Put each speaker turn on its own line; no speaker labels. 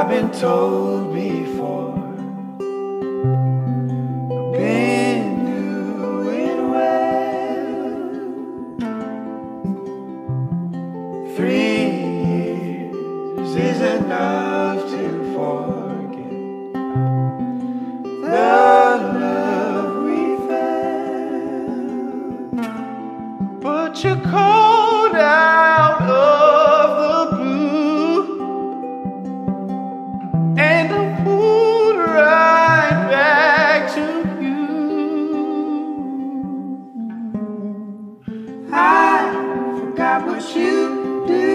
I've been told before, I've been doing well. 3 years is enough to forget the love we felt. But you called out of the blue, and I pulled right back to you. I forgot what you do.